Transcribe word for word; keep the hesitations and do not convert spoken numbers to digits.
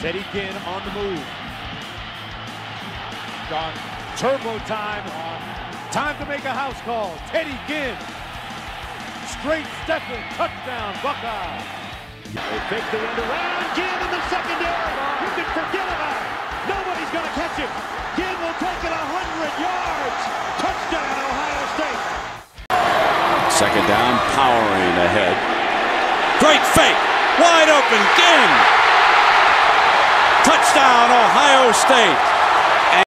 Teddy Ginn on the move. Gone turbo time. Time to make a house call. Teddy Ginn. Straight stepping. Touchdown, Buckeye. They fake the end around. Ginn in the secondary. You can forget about it. Nobody's going to catch him. Ginn will take it one hundred yards. Touchdown, Ohio State. Second down, powering ahead. Great fake. Wide open. Ginn. Touchdown, Ohio State.